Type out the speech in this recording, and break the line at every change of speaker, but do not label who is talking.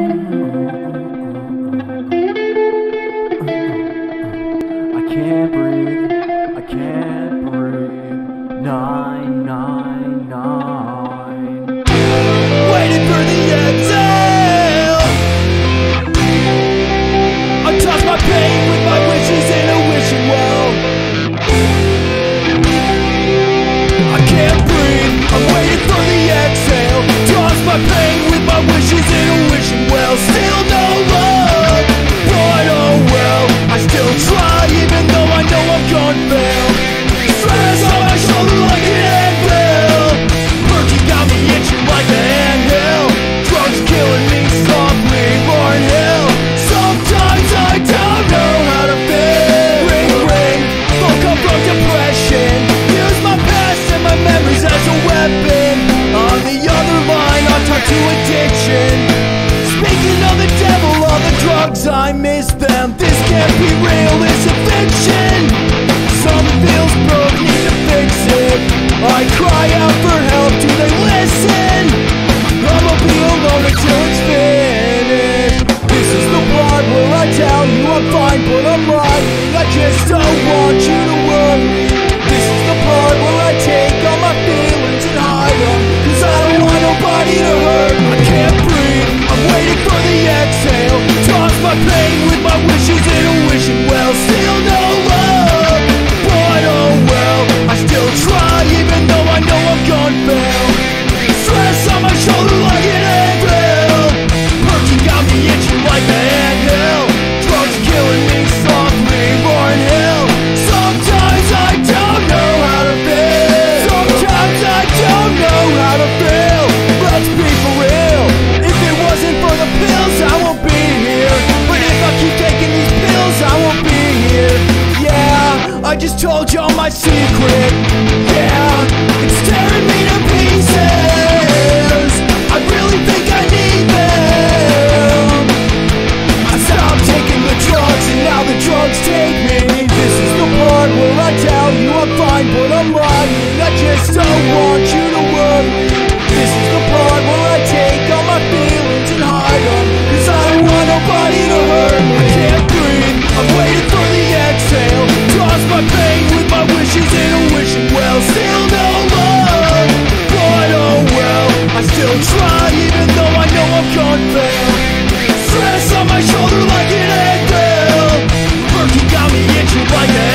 can't breathe, I can't breathe. 999. Waiting for the exhale. I toss my pain with my wishes in a wishing well. I can't breathe, I'm waiting for the exhale. Toss my pain with my wishes in a wishing well. Still no love, but oh well. I still try even though I know I'm gonna fail. Stress on my shoulder like an anvil. Perky got me itching like a handhill. Drugs killing me softly, Lauren Hill. Sometimes I don't know how to feel. Ring ring, woke up from depression. Use my past and my memories as a weapon. On the other line, I'm tied to addiction. Speaking of the devil, all the drugs, I miss them. This can't be real, it's a fiction. Something feels broke, need to fix it. I cry out for help, do they listen? I'ma be alone until it's finished. This is the part where I tell you I'm fine, but I'm lying. I just don't want you to worry. This is the part where I take all my feelings and hide them, cause I don't want nobody to hurt. I can't breathe, I'm waiting for the exhale. Toss my pain with my wishes in a wishing well. Still no love, but oh well. I still try even though I know I'm gonna fail. Stress on my shoulder like an anvil. Perky got me itching like a handhill. Drugs killing me softly, Lauren Hill. Sometimes I don't know how to feel. Sometimes I don't know how to feel. Let's be for real. If it wasn't for the pills, I won't be here. But if I keep taking these pills, I won't be here. Yeah, I just told y'all my secret. Yeah, it's tearing me to pieces. I really think I need them. I stopped taking the drugs and now the drugs take me. This is the part where I tell you I'm fine, but I'm lying. I just don't want you to worry. This is the part where I take all my feelings and hide them, cause I don't want nobody to hurt me. I can't breathe, I'm waiting for the exhale. Toss my pain with my wishes in a wishing well. Still no love, but oh well. I still try even though I know I'm gonna fail. Stress on my shoulder like an anvil. Perky got me itching like a